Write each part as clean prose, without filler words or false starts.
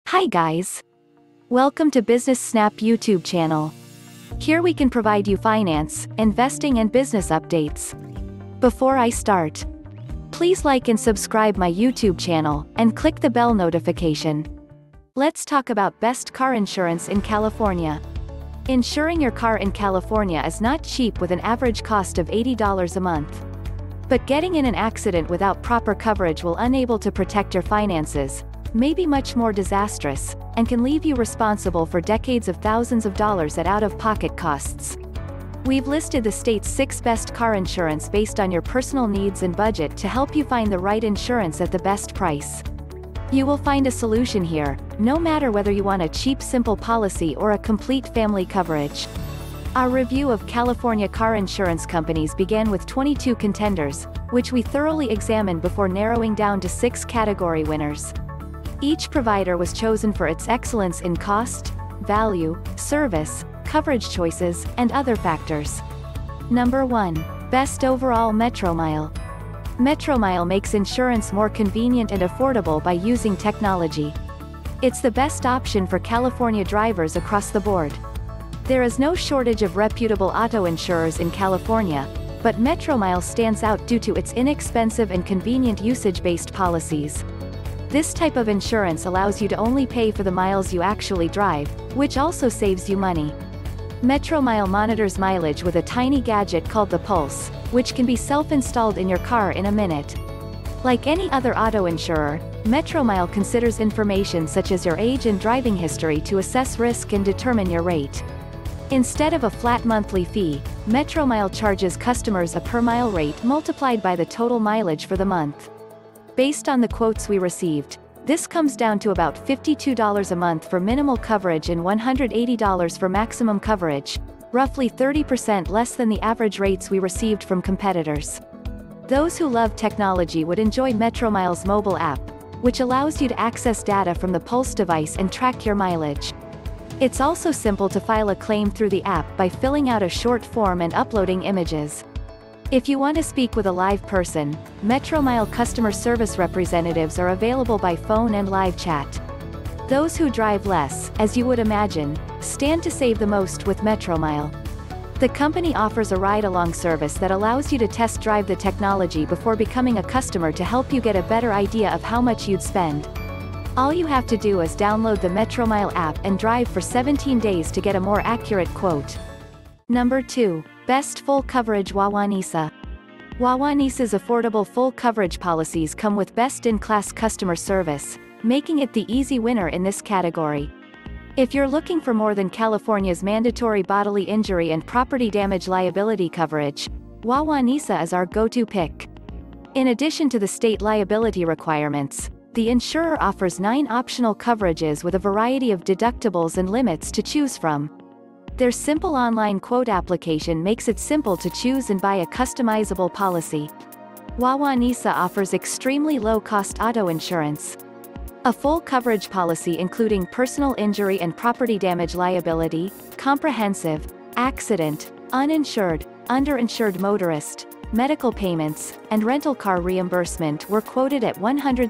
Hi guys. Welcome to Business Snap YouTube channel. Here we can provide you finance, investing and business updates. Before I start, please like and subscribe my YouTube channel, and click the bell notification. Let's talk about best car insurance in California. Insuring your car in California is not cheap with an average cost of $80 a month. But getting in an accident without proper coverage will unable to protect your finances, may be much more disastrous, and can leave you responsible for decades of thousands of dollars at out-of-pocket costs. We've listed the state's 6 best car insurance based on your personal needs and budget to help you find the right insurance at the best price. You will find a solution here, no matter whether you want a cheap simple policy or a complete family coverage. Our review of California car insurance companies began with 22 contenders, which we thoroughly examined before narrowing down to 6 category winners. Each provider was chosen for its excellence in cost, value, service, coverage choices, and other factors. Number 1. Best overall Metromile. Metromile makes insurance more convenient and affordable by using technology. It's the best option for California drivers across the board. There is no shortage of reputable auto insurers in California, but Metromile stands out due to its inexpensive and convenient usage-based policies. This type of insurance allows you to only pay for the miles you actually drive, which also saves you money. Metromile monitors mileage with a tiny gadget called the Pulse, which can be self-installed in your car in a minute. Like any other auto insurer, Metromile considers information such as your age and driving history to assess risk and determine your rate. Instead of a flat monthly fee, Metromile charges customers a per-mile rate multiplied by the total mileage for the month. Based on the quotes we received, this comes down to about $52 a month for minimal coverage and $180 for maximum coverage, roughly 30% less than the average rates we received from competitors. Those who love technology would enjoy Metromile's mobile app, which allows you to access data from the Pulse device and track your mileage. It's also simple to file a claim through the app by filling out a short form and uploading images. If you want to speak with a live person, Metromile customer service representatives are available by phone and live chat. Those who drive less, as you would imagine, stand to save the most with Metromile. The company offers a ride-along service that allows you to test drive the technology before becoming a customer to help you get a better idea of how much you'd spend. All you have to do is download the Metromile app and drive for 17 days to get a more accurate quote. Number 2. Best full coverage Wawanesa. Wawanesa's affordable full coverage policies come with best-in-class customer service, making it the easy winner in this category. If you're looking for more than California's mandatory bodily injury and property damage liability coverage, Wawanesa is our go-to pick. In addition to the state liability requirements, the insurer offers 9 optional coverages with a variety of deductibles and limits to choose from. Their simple online quote application makes it simple to choose and buy a customizable policy. Wawanesa offers extremely low-cost auto insurance. A full coverage policy including personal injury and property damage liability, comprehensive, accident, uninsured, underinsured motorist, medical payments, and rental car reimbursement were quoted at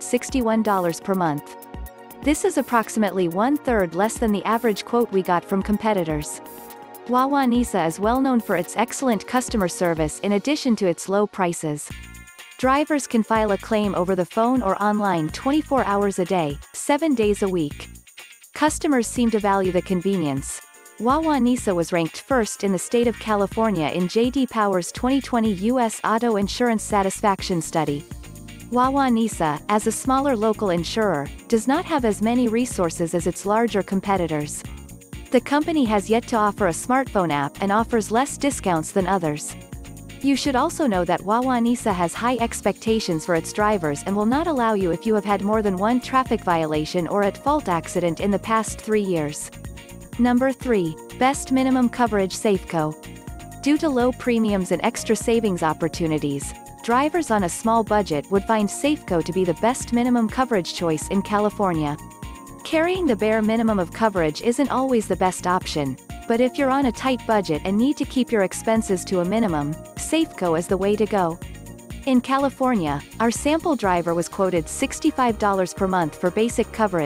$161 per month. This is approximately 1/3 less than the average quote we got from competitors. Wawanesa is well known for its excellent customer service in addition to its low prices. Drivers can file a claim over the phone or online 24 hours a day, 7 days a week. Customers seem to value the convenience. Wawanesa was ranked first in the state of California in J.D. Power's 2020 U.S. Auto Insurance Satisfaction Study. Wawanesa, as a smaller local insurer, does not have as many resources as its larger competitors. The company has yet to offer a smartphone app and offers less discounts than others. You should also know that Wawanesa has high expectations for its drivers and will not allow you if you have had more than 1 traffic violation or at-fault accident in the past 3 years. Number 3. Best minimum coverage Safeco. Due to low premiums and extra savings opportunities, drivers on a small budget would find Safeco to be the best minimum coverage choice in California. Carrying the bare minimum of coverage isn't always the best option, but if you're on a tight budget and need to keep your expenses to a minimum, Safeco is the way to go. In California, our sample driver was quoted $65 per month for basic coverage,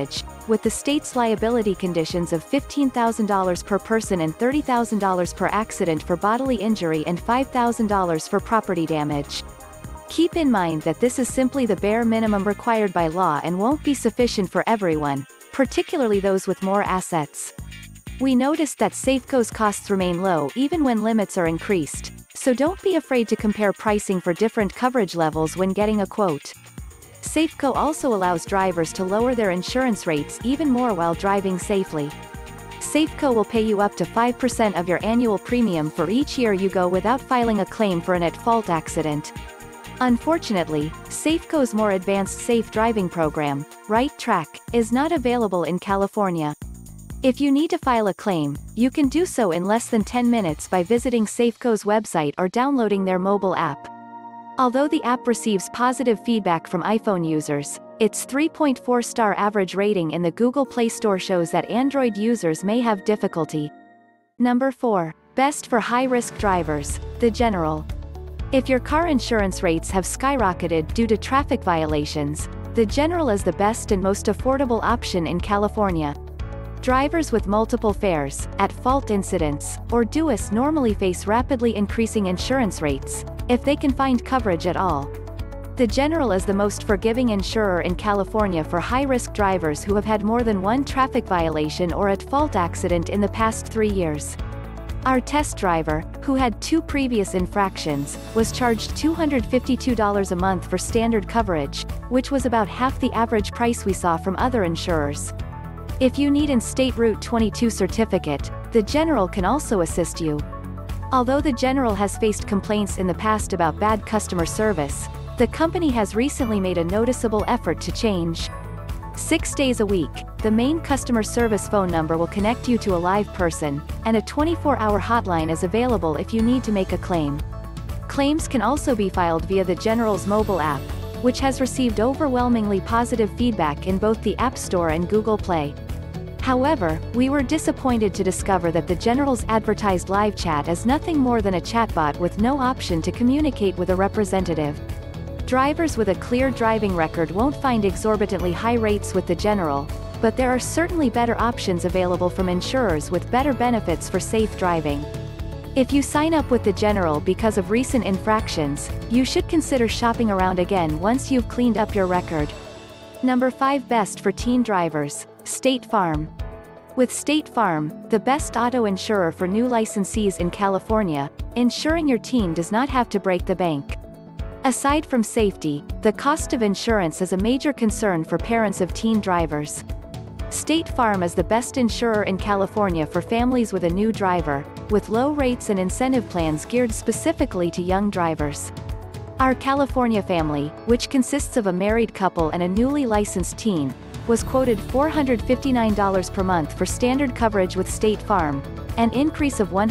with the state's liability conditions of $15,000 per person and $30,000 per accident for bodily injury and $5,000 for property damage. Keep in mind that this is simply the bare minimum required by law and won't be sufficient for everyone, particularly those with more assets. We noticed that Safeco's costs remain low even when limits are increased, so don't be afraid to compare pricing for different coverage levels when getting a quote. Safeco also allows drivers to lower their insurance rates even more while driving safely. Safeco will pay you up to 5% of your annual premium for each year you go without filing a claim for an at-fault accident. Unfortunately, Safeco's more advanced safe driving program, Right Track, is not available in California. If you need to file a claim, you can do so in less than 10 minutes by visiting Safeco's website or downloading their mobile app. Although the app receives positive feedback from iPhone users, its 3.4-star average rating in the Google Play Store shows that Android users may have difficulty. Number 4. Best for high-risk drivers, The General. If your car insurance rates have skyrocketed due to traffic violations, The General is the best and most affordable option in California. Drivers with multiple fares, at-fault incidents, or DUIs normally face rapidly increasing insurance rates, if they can find coverage at all. The General is the most forgiving insurer in California for high-risk drivers who have had more than one traffic violation or at-fault accident in the past 3 years. Our test driver, who had 2 previous infractions, was charged $252 a month for standard coverage, which was about half the average price we saw from other insurers. If you need an State Route 22 certificate, The General can also assist you. Although The General has faced complaints in the past about bad customer service, the company has recently made a noticeable effort to change. 6 days a week, the main customer service phone number will connect you to a live person, and a 24-hour hotline is available if you need to make a claim. Claims can also be filed via The General's mobile app, which has received overwhelmingly positive feedback in both the App Store and Google Play. However, we were disappointed to discover that The General's advertised live chat is nothing more than a chatbot with no option to communicate with a representative. Drivers with a clear driving record won't find exorbitantly high rates with The General, but there are certainly better options available from insurers with better benefits for safe driving. If you sign up with The General because of recent infractions, you should consider shopping around again once you've cleaned up your record. Number 5. Best for teen drivers, State Farm. With State Farm, the best auto insurer for new licensees in California, insuring your teen does not have to break the bank. Aside from safety, the cost of insurance is a major concern for parents of teen drivers. State Farm is the best insurer in California for families with a new driver, with low rates and incentive plans geared specifically to young drivers. Our California family, which consists of a married couple and a newly licensed teen, was quoted $459 per month for standard coverage with State Farm, an increase of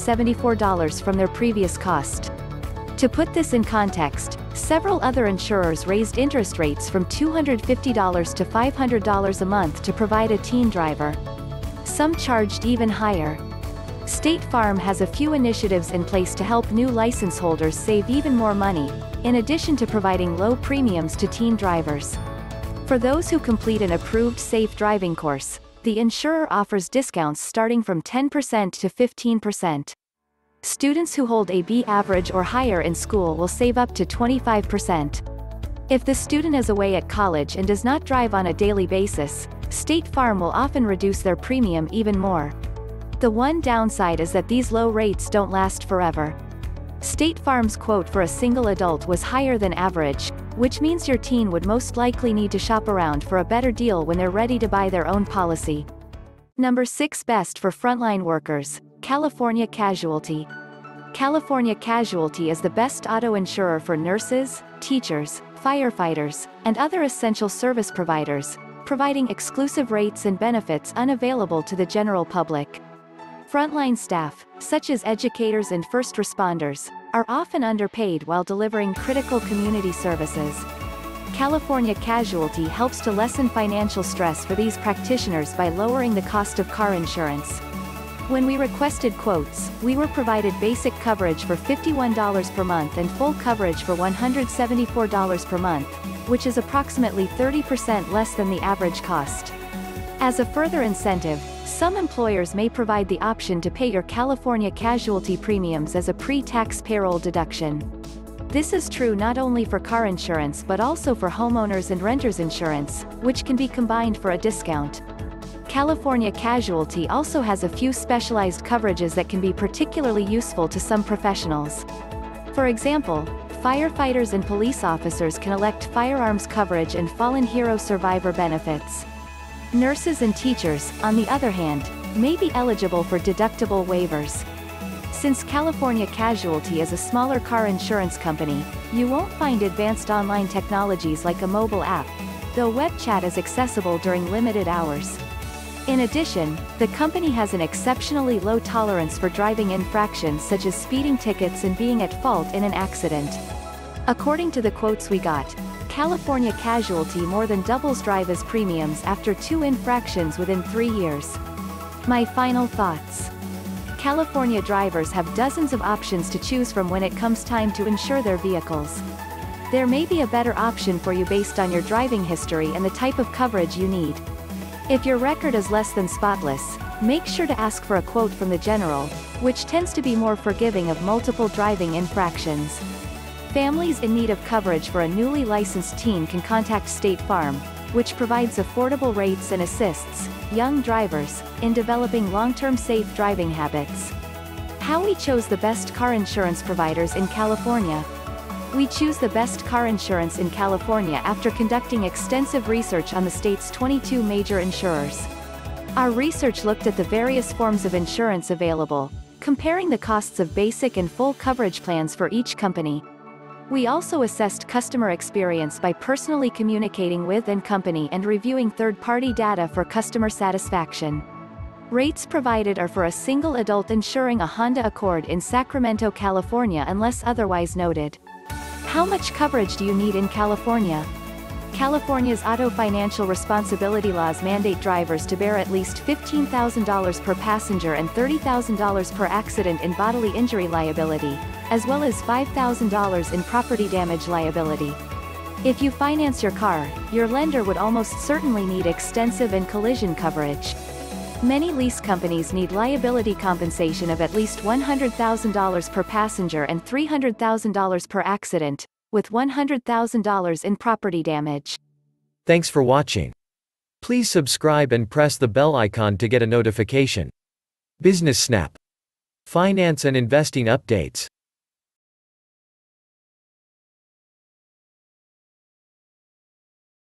$174 from their previous cost. To put this in context, several other insurers raised interest rates from $250 to $500 a month to provide a teen driver. Some charged even higher. State Farm has a few initiatives in place to help new license holders save even more money, in addition to providing low premiums to teen drivers. For those who complete an approved safe driving course, the insurer offers discounts starting from 10% to 15%. Students who hold a B average or higher in school will save up to 25%. If the student is away at college and does not drive on a daily basis, State Farm will often reduce their premium even more. The one downside is that these low rates don't last forever. State Farm's quote for a single adult was higher than average, which means your teen would most likely need to shop around for a better deal when they're ready to buy their own policy. Number 6. Best for frontline workers, California Casualty. California Casualty is the best auto insurer for nurses, teachers, firefighters, and other essential service providers, providing exclusive rates and benefits unavailable to the general public. Frontline staff, such as educators and first responders, are often underpaid while delivering critical community services. California Casualty helps to lessen financial stress for these practitioners by lowering the cost of car insurance. When we requested quotes, we were provided basic coverage for $51 per month and full coverage for $174 per month, which is approximately 30% less than the average cost. As a further incentive, some employers may provide the option to pay your California casualty premiums as a pre-tax payroll deduction. This is true not only for car insurance but also for homeowners and renters insurance, which can be combined for a discount. California Casualty also has a few specialized coverages that can be particularly useful to some professionals. For example, firefighters and police officers can elect firearms coverage and fallen hero survivor benefits. Nurses and teachers, on the other hand, may be eligible for deductible waivers. Since California Casualty is a smaller car insurance company, you won't find advanced online technologies like a mobile app, though web chat is accessible during limited hours. In addition, the company has an exceptionally low tolerance for driving infractions such as speeding tickets and being at fault in an accident. According to the quotes we got, California Casualty more than doubles drivers' premiums after 2 infractions within 3 years. My final thoughts. California drivers have dozens of options to choose from when it comes time to insure their vehicles. There may be a better option for you based on your driving history and the type of coverage you need. If your record is less than spotless, make sure to ask for a quote from the General, which tends to be more forgiving of multiple driving infractions. Families in need of coverage for a newly licensed teen can contact State Farm, which provides affordable rates and assists young drivers in developing long-term safe driving habits. How we chose the best car insurance providers in California. We choose the best car insurance in California after conducting extensive research on the state's 22 major insurers. Our research looked at the various forms of insurance available, comparing the costs of basic and full coverage plans for each company. We also assessed customer experience by personally communicating with the company and reviewing third-party data for customer satisfaction. Rates provided are for a single adult insuring a Honda Accord in Sacramento, California unless otherwise noted. How much coverage do you need in California? California's auto financial responsibility laws mandate drivers to bear at least $15,000 per passenger and $30,000 per accident in bodily injury liability, as well as $5,000 in property damage liability. If you finance your car, your lender would almost certainly need extensive and collision coverage. Many lease companies need liability compensation of at least $100,000 per passenger and $300,000 per accident, with $100,000 in property damage. Thanks for watching. Please subscribe and press the bell icon to get a notification. Business Snap. Finance and investing updates.